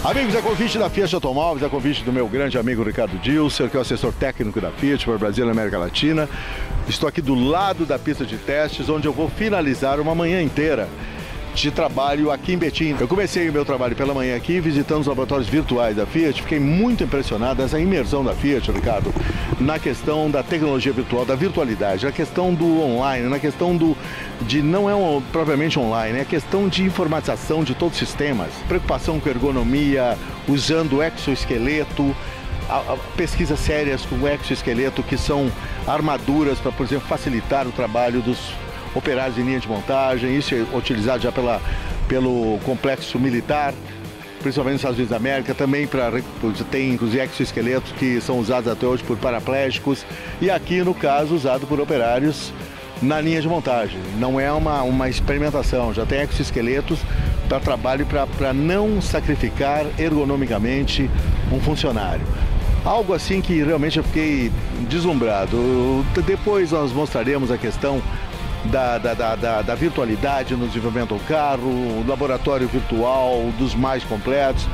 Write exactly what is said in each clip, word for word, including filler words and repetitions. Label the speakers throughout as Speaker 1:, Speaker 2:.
Speaker 1: Amigos, a convite da Fiat Automóveis, a convite do meu grande amigo Ricardo Dilser, que é o assessor técnico da Fiat para o Brasil e América Latina. Estou aqui do lado da pista de testes, onde eu vou finalizar uma manhã inteira de trabalho aqui em Betim. Eu comecei o meu trabalho pela manhã aqui, visitando os laboratórios virtuais da Fiat. Fiquei muito impressionado nessa imersão da Fiat, Ricardo, na questão da tecnologia virtual, da virtualidade, na questão do online, na questão do de não é um, propriamente online, é a questão de informatização de todos os sistemas, preocupação com ergonomia, usando exoesqueleto, a, a, pesquisas sérias com o exoesqueleto, que são armaduras para, por exemplo, facilitar o trabalho dos operários em linha de montagem. Isso é utilizado já pela, pelo complexo militar, principalmente nos Estados Unidos da América, também para tem inclusive exoesqueletos que são usados até hoje por paraplégicos, e aqui no caso usado por operários na linha de montagem. Não é uma, uma experimentação, já tem exoesqueletos para trabalho para não sacrificar ergonomicamente um funcionário. Algo assim que realmente eu fiquei deslumbrado. Depois nós mostraremos a questão Da, da, da, da virtualidade no desenvolvimento do carro, o laboratório virtual dos mais completos,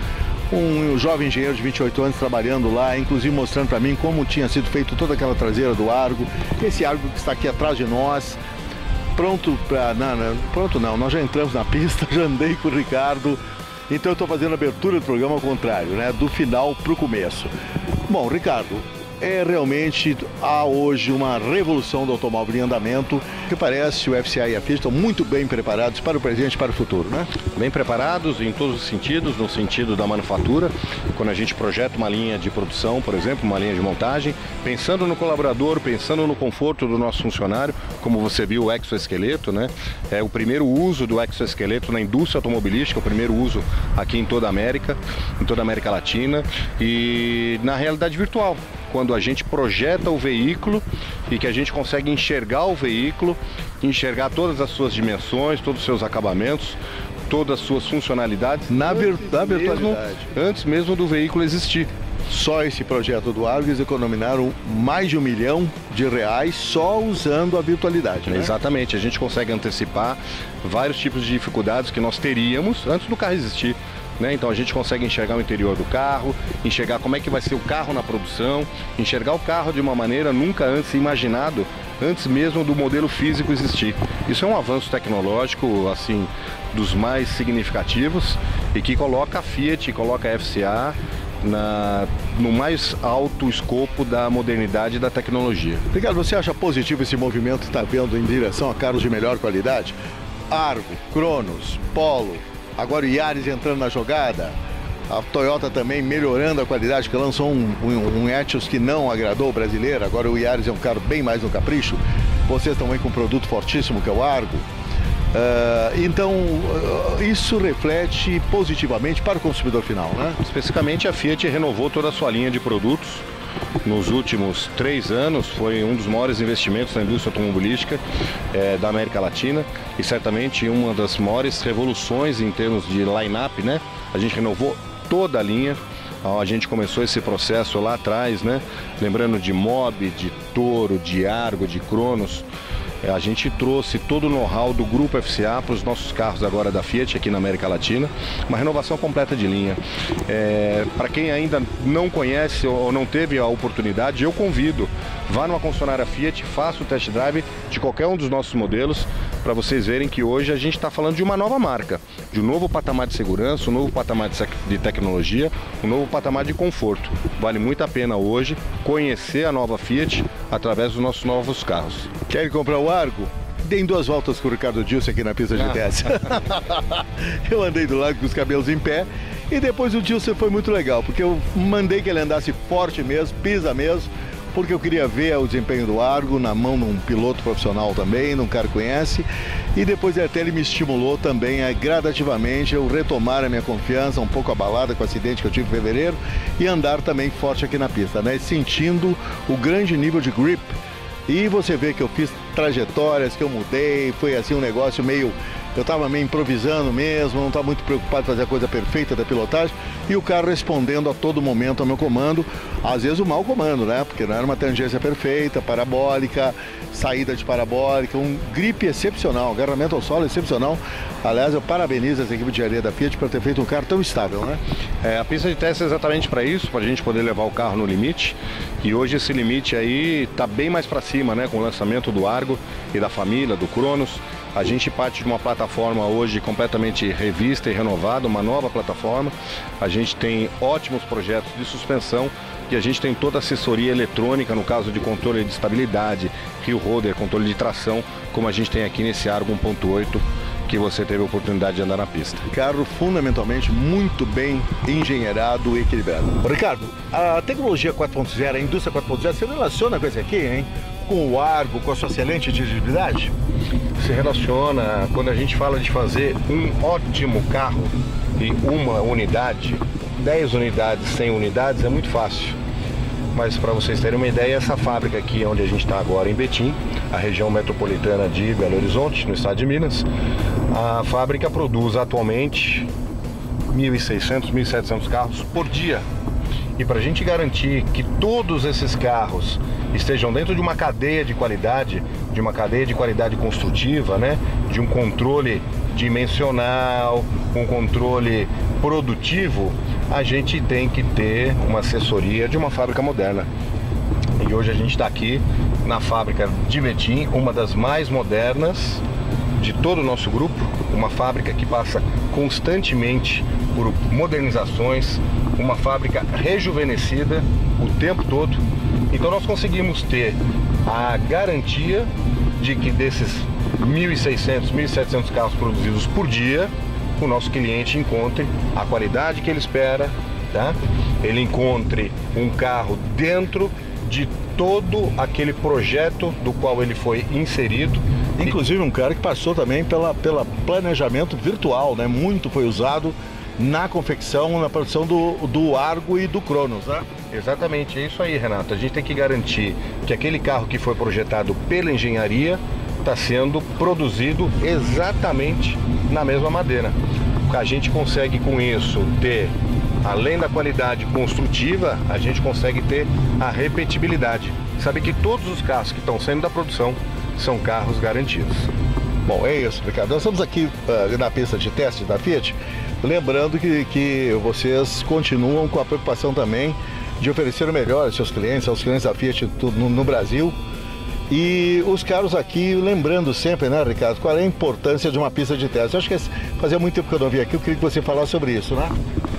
Speaker 1: um jovem engenheiro de vinte e oito anos trabalhando lá, inclusive mostrando para mim como tinha sido feito toda aquela traseira do Argo, esse Argo que está aqui atrás de nós, pronto para... Não, não, pronto não, nós já entramos na pista, já andei com o Ricardo, então eu estou fazendo a abertura do programa ao contrário, né, do final para o começo. Bom, Ricardo, é realmente, há hoje uma revolução do automóvel em andamento, que parece o F C A e a Fiat estão muito bem preparados para o presente e para o futuro, né?
Speaker 2: Bem preparados em todos os sentidos, no sentido da manufatura, quando a gente projeta uma linha de produção, por exemplo, uma linha de montagem, pensando no colaborador, pensando no conforto do nosso funcionário, como você viu o exoesqueleto, né? É o primeiro uso do exoesqueleto na indústria automobilística, o primeiro uso aqui em toda a América, em toda a América Latina, e na realidade virtual, quando a gente projeta o veículo e que a gente consegue enxergar o veículo, enxergar todas as suas dimensões, todos os seus acabamentos, todas as suas funcionalidades
Speaker 1: na, vir na virtualidade,
Speaker 2: mesmo, antes mesmo do veículo existir.
Speaker 1: Só esse projeto do Argo, eles economizaram mais de um milhão de reais só usando a virtualidade, né?
Speaker 2: Exatamente, a gente consegue antecipar vários tipos de dificuldades que nós teríamos antes do carro existir. Então a gente consegue enxergar o interior do carro, enxergar como é que vai ser o carro na produção, enxergar o carro de uma maneira nunca antes imaginado, antes mesmo do modelo físico existir. Isso é um avanço tecnológico, assim, dos mais significativos, e que coloca a Fiat, coloca a F C A na, no mais alto escopo da modernidade e da tecnologia.
Speaker 1: Ricardo, você acha positivo esse movimento que está vendo em direção a carros de melhor qualidade? Argo, Cronos, Polo, agora o Yaris entrando na jogada, a Toyota também melhorando a qualidade, que lançou um, um, um Etios que não agradou o brasileiro, agora o Yaris é um carro bem mais no capricho, vocês também com um produto fortíssimo que é o Argo. Uh, então, uh, isso reflete positivamente para o consumidor final, né?
Speaker 2: Especificamente a Fiat renovou toda a sua linha de produtos. Nos últimos três anos foi um dos maiores investimentos na indústria automobilística é, da América Latina, e certamente uma das maiores revoluções em termos de line-up, né? A gente renovou toda a linha. A gente começou esse processo lá atrás, né? Lembrando de Mobi, de Toro, de Argo, de Cronos. A gente trouxe todo o know-how do grupo F C A para os nossos carros agora da Fiat aqui na América Latina. Uma renovação completa de linha. É, para quem ainda não conhece ou não teve a oportunidade, eu convido, vá numa concessionária Fiat, faça o test drive de qualquer um dos nossos modelos, para vocês verem que hoje a gente está falando de uma nova marca, de um novo patamar de segurança, um novo patamar de tecnologia, um novo patamar de conforto. Vale muito a pena hoje conhecer a nova Fiat através dos nossos novos carros.
Speaker 1: Querem comprar o Argo? Deem duas voltas com o Ricardo Dilser aqui na pista de teste. Eu andei do lado com os cabelos em pé, e depois o Dilser foi muito legal, porque eu mandei que ele andasse forte mesmo, pisa mesmo, porque eu queria ver o desempenho do Argo na mão de um piloto profissional também, de um cara que conhece, e depois até ele me estimulou também a gradativamente eu retomar a minha confiança, um pouco abalada com o acidente que eu tive em fevereiro, e andar também forte aqui na pista, né? Sentindo o grande nível de grip. E você vê que eu fiz trajetórias, que eu mudei, foi assim um negócio meio eu estava meio improvisando mesmo, não estava muito preocupado em fazer a coisa perfeita da pilotagem, e o carro respondendo a todo momento ao meu comando, às vezes o mau comando, né? Porque não era uma tangência perfeita, parabólica, saída de parabólica, um grip excepcional, agarramento ao solo excepcional. Aliás, eu parabenizo essa equipe de engenharia da Fiat por ter feito um carro tão estável, né?
Speaker 2: É, a pista de teste é exatamente para isso, para a gente poder levar o carro no limite. E hoje esse limite aí está bem mais para cima, né? Com o lançamento do Argo e da família, do Cronos. A gente parte de uma plataforma hoje completamente revista e renovada, uma nova plataforma. A gente tem ótimos projetos de suspensão e a gente tem toda a assessoria eletrônica, no caso de controle de estabilidade, Hill Holder, controle de tração, como a gente tem aqui nesse Argo um ponto oito, que você teve a oportunidade de andar na pista.
Speaker 1: Carro fundamentalmente muito bem engenheirado e equilibrado. Ricardo, a tecnologia quatro ponto zero, a indústria quatro ponto zero, você relaciona com esse aqui, hein? Com o Argo, com a sua excelente dirigibilidade?
Speaker 2: Se relaciona, quando a gente fala de fazer um ótimo carro e uma unidade, dez unidades, cem unidades, é muito fácil. Mas para vocês terem uma ideia, essa fábrica aqui onde a gente está agora em Betim, a região metropolitana de Belo Horizonte, no estado de Minas, a fábrica produz atualmente mil e seiscentos, mil e setecentos carros por dia. E para a gente garantir que todos esses carros estejam dentro de uma cadeia de qualidade, de uma cadeia de qualidade construtiva, né? De um controle dimensional, um controle produtivo, a gente tem que ter uma assessoria de uma fábrica moderna. E hoje a gente está aqui na fábrica de Betim, uma das mais modernas de todo o nosso grupo, uma fábrica que passa constantemente por modernizações, uma fábrica rejuvenescida o tempo todo. Então nós conseguimos ter a garantia de que desses mil e seiscentos, mil e setecentos carros produzidos por dia, o nosso cliente encontre a qualidade que ele espera, tá? Ele encontre um carro dentro de todo aquele projeto do qual ele foi inserido.
Speaker 1: Inclusive um cara que passou também pela, pela planejamento virtual, né? Muito foi usado na confecção, na produção do, do Argo e do Cronos, né?
Speaker 2: Exatamente, é isso aí, Renato. A gente tem que garantir que aquele carro que foi projetado pela engenharia está sendo produzido exatamente na mesma madeira. A gente consegue com isso ter, além da qualidade construtiva, a gente consegue ter a repetibilidade. Sabe que todos os carros que estão saindo da produção são carros garantidos.
Speaker 1: Bom, é isso, Ricardo. Nós estamos aqui uh, na pista de teste da Fiat, lembrando que, que vocês continuam com a preocupação também de oferecer o melhor aos seus clientes, aos clientes da Fiat no, no Brasil. E os carros aqui, lembrando sempre, né, Ricardo, qual é a importância de uma pista de teste? Eu acho que fazia muito tempo que eu não vi aqui, eu queria que você falasse sobre isso, né?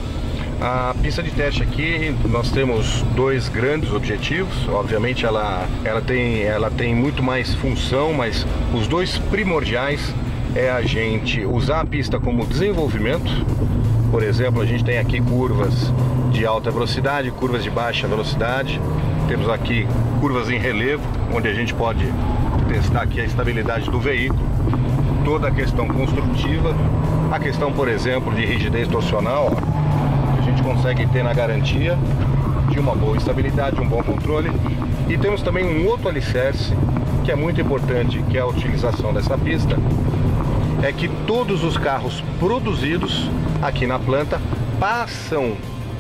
Speaker 2: A pista de teste aqui, nós temos dois grandes objetivos. Obviamente ela, ela, tem, ela tem muito mais função, mas os dois primordiais é a gente usar a pista como desenvolvimento. Por exemplo, a gente tem aqui curvas de alta velocidade, curvas de baixa velocidade. Temos aqui curvas em relevo, onde a gente pode testar aqui a estabilidade do veículo, toda a questão construtiva, a questão, por exemplo, de rigidez torcional, ó, que a gente consegue ter na garantia de uma boa estabilidade, um bom controle. E temos também um outro alicerce, que é muito importante, que é a utilização dessa pista, é que todos os carros produzidos aqui na planta passam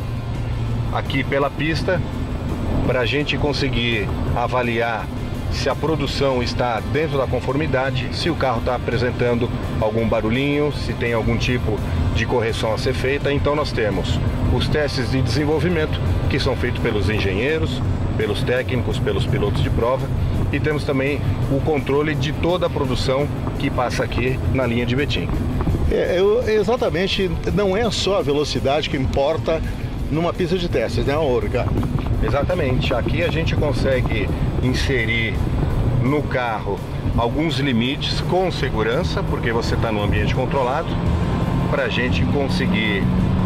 Speaker 2: aqui pela pista para a gente conseguir avaliar se a produção está dentro da conformidade, se o carro está apresentando algum barulhinho, se tem algum tipo de correção a ser feita. Então nós temos os testes de desenvolvimento, que são feitos pelos engenheiros, pelos técnicos, pelos pilotos de prova, e temos também o controle de toda a produção que passa aqui na linha de Betim.
Speaker 1: É, eu, exatamente, não é só a velocidade que importa numa pista de testes, né, Ricardo?
Speaker 2: Exatamente, aqui a gente consegue inserir no carro alguns limites com segurança, porque você está no ambiente controlado, para a gente conseguir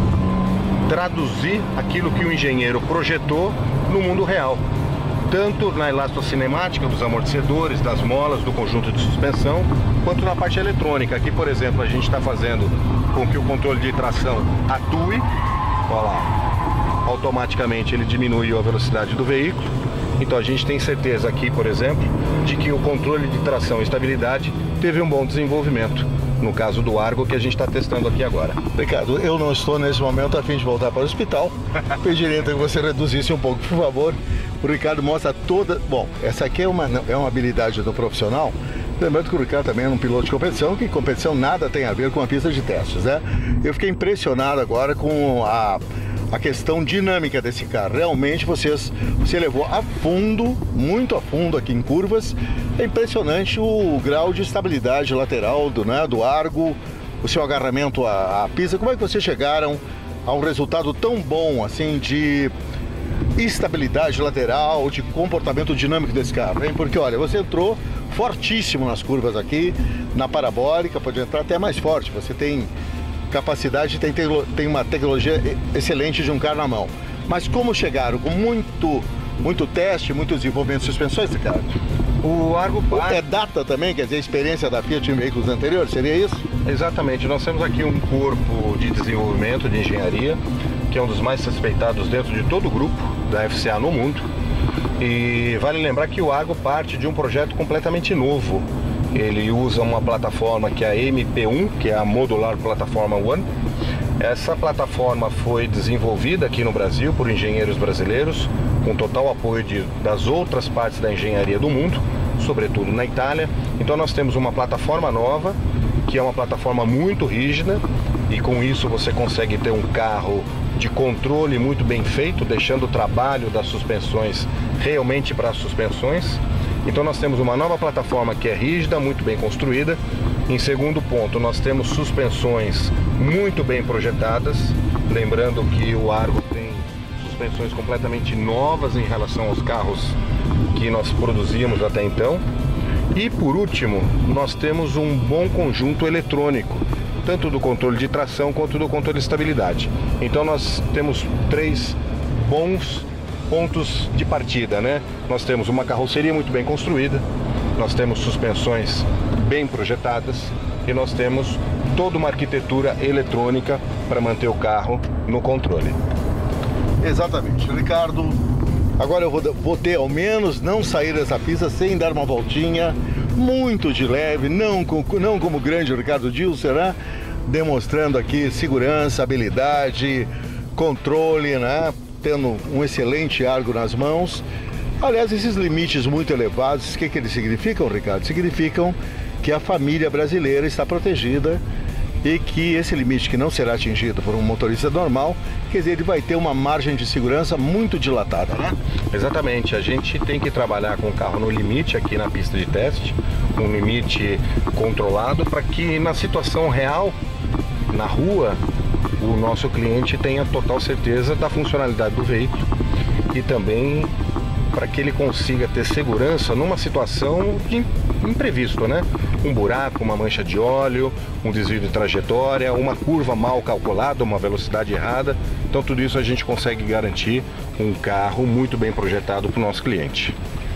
Speaker 2: traduzir aquilo que o engenheiro projetou no mundo real, tanto na elastocinemática dos amortecedores, das molas, do conjunto de suspensão, quanto na parte eletrônica. Aqui, por exemplo, a gente está fazendo com que o controle de tração atue, olha lá, automaticamente ele diminuiu a velocidade do veículo. Então a gente tem certeza aqui, por exemplo, de que o controle de tração e estabilidade teve um bom desenvolvimento. no caso do Argo, que a gente está testando aqui agora.
Speaker 1: Ricardo, eu não estou nesse momento a fim de voltar para o hospital. Pediria então que você reduzisse um pouco, por favor. O Ricardo mostra toda... Bom, essa aqui é uma, é uma habilidade do profissional. Lembrando que o Ricardo também é um piloto de competição, que competição nada tem a ver com a pista de testes, né? Eu fiquei impressionado agora com a, a questão dinâmica desse carro. Realmente vocês, você levou a fundo, muito a fundo aqui em curvas. É impressionante o grau de estabilidade lateral do, né, do Argo, o seu agarramento à, à pista. Como é que vocês chegaram a um resultado tão bom, assim, de estabilidade lateral, de comportamento dinâmico desse carro, hein? Porque, olha, você entrou fortíssimo nas curvas aqui, na parabólica, pode entrar até mais forte. Você tem capacidade, tem, tem uma tecnologia excelente de um carro na mão. Mas como chegaram? Com muito, muito teste, muito desenvolvimento de suspensões, Ricardo?
Speaker 2: O Argo
Speaker 1: é data também, quer dizer, a experiência da Fiat em veículos anteriores, seria isso?
Speaker 2: Exatamente, nós temos aqui um corpo de desenvolvimento de engenharia, que é um dos mais respeitados dentro de todo o grupo da F C A no mundo. E vale lembrar que o Argo parte de um projeto completamente novo. Ele usa uma plataforma que é a M P um, que é a Modular Plataforma One. Essa plataforma foi desenvolvida aqui no Brasil por engenheiros brasileiros, com total apoio de, das outras partes da engenharia do mundo, sobretudo na Itália. Então nós temos uma plataforma nova, que é uma plataforma muito rígida, e com isso você consegue ter um carro de controle muito bem feito, deixando o trabalho das suspensões realmente para as suspensões. Então nós temos uma nova plataforma que é rígida, muito bem construída. Em segundo ponto, nós temos suspensões muito bem projetadas, lembrando que o Argo tem suspensões completamente novas em relação aos carros que nós produzimos até então. E por último, nós temos um bom conjunto eletrônico, tanto do controle de tração quanto do controle de estabilidade. Então nós temos três bons pontos de partida, né? Nós temos uma carroceria muito bem construída, nós temos suspensões bem projetadas e nós temos toda uma arquitetura eletrônica para manter o carro no controle.
Speaker 1: Exatamente, Ricardo. Agora eu vou, vou ter ao menos não sair dessa pista sem dar uma voltinha muito de leve, não, com, não como o grande Ricardo Dilser, né? Demonstrando aqui segurança, habilidade, controle, né? Tendo um excelente Argo nas mãos. Aliás, esses limites muito elevados, o que, que eles significam, Ricardo? Significam que a família brasileira está protegida e que esse limite que não será atingido por um motorista normal, quer dizer, ele vai ter uma margem de segurança muito dilatada, né?
Speaker 2: Exatamente, a gente tem que trabalhar com o carro no limite aqui na pista de teste, um limite controlado, para que na situação real, na rua, o nosso cliente tenha total certeza da funcionalidade do veículo e também para que ele consiga ter segurança numa situação de imprevisto, né? Um buraco, uma mancha de óleo, um desvio de trajetória, uma curva mal calculada, uma velocidade errada. Então tudo isso a gente consegue garantir um carro muito bem projetado para o nosso cliente.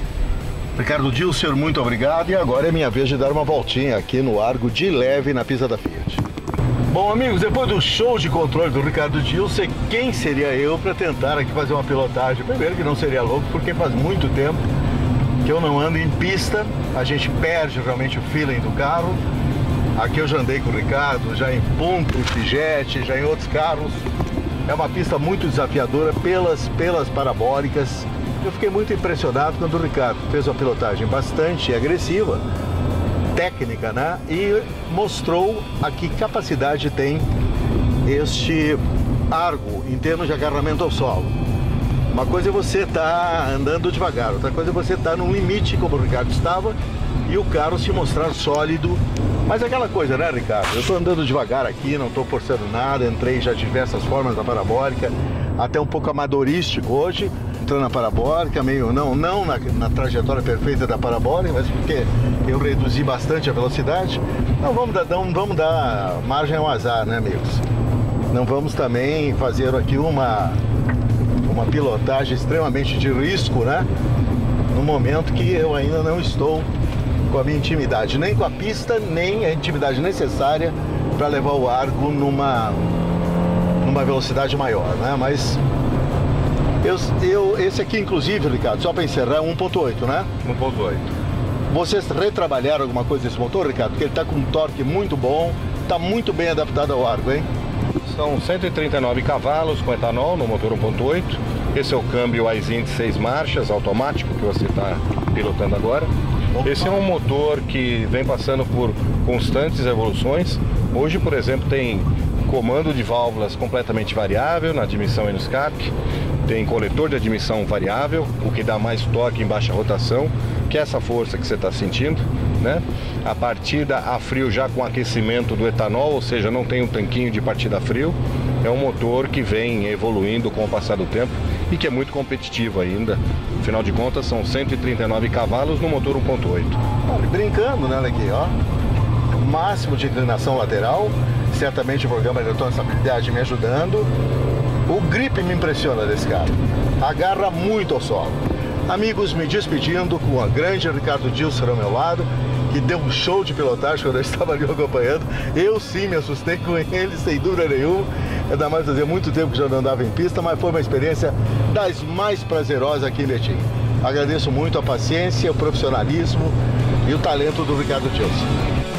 Speaker 1: Ricardo Dilser, muito obrigado. E agora é minha vez de dar uma voltinha aqui no Argo de leve na pista da Fiat. Bom, amigos, depois do show de controle do Ricardo Dilser, quem seria eu para tentar aqui fazer uma pilotagem? Primeiro que não seria louco, porque faz muito tempo que eu não ando em pista, a gente perde realmente o feeling do carro. Aqui eu já andei com o Ricardo, já em Punto, Fijet, já em outros carros. É uma pista muito desafiadora pelas, pelas parabólicas. Eu fiquei muito impressionado quando o Ricardo fez uma pilotagem bastante agressiva, técnica, né? E mostrou a que capacidade tem este Argo em termos de agarramento ao solo. Uma coisa é você estar tá andando devagar, outra coisa é você estar tá num limite, como o Ricardo estava, e o carro se mostrar sólido. Mas aquela coisa, né, Ricardo? Eu estou andando devagar aqui, não estou forçando nada, entrei já de diversas formas na parabólica, até um pouco amadorístico hoje, entrando na parabólica, meio não, não na, na trajetória perfeita da parabólica, mas porque eu reduzi bastante a velocidade. Não vamos dar, não vamos dar margem ao azar, né, amigos? Não vamos também fazer aqui uma, uma pilotagem extremamente de risco, né? No momento que eu ainda não estou com a minha intimidade, nem com a pista, nem a intimidade necessária para levar o Argo numa, numa velocidade maior, né? Mas eu, eu, esse aqui, inclusive, Ricardo, só para encerrar, um ponto oito, né?
Speaker 2: um ponto oito.
Speaker 1: Vocês retrabalharam alguma coisa desse motor, Ricardo? Porque ele está com um torque muito bom, está muito bem adaptado ao Argo, hein?
Speaker 2: São cento e trinta e nove cavalos com etanol no motor um ponto oito. Esse é o câmbio Aisin de seis marchas, automático, que você está pilotando agora. Esse é um motor que vem passando por constantes evoluções. Hoje, por exemplo, tem comando de válvulas completamente variável na admissão e no escape. Tem coletor de admissão variável, o que dá mais torque em baixa rotação, que é essa força que você está sentindo, né? A partida a frio já com aquecimento do etanol, ou seja, não tem um tanquinho de partida a frio. É um motor que vem evoluindo com o passar do tempo e que é muito competitivo ainda. Afinal de contas, são cento e trinta e nove cavalos no motor um ponto oito.
Speaker 1: Olha, brincando, né, aqui, ó. Máximo de inclinação lateral, certamente o programa de eletroestabilidade me ajudando. O grip me impressiona desse carro, agarra muito ao solo. Amigos, me despedindo com o grande Ricardo Dilcer ao meu lado, que deu um show de pilotagem quando eu estava ali acompanhando. Eu sim me assustei com ele, sem dúvida nenhuma. Ainda mais fazia muito tempo que já não andava em pista, mas foi uma experiência das mais prazerosas aqui em Betim. Agradeço muito a paciência, o profissionalismo e o talento do Ricardo Dilcer.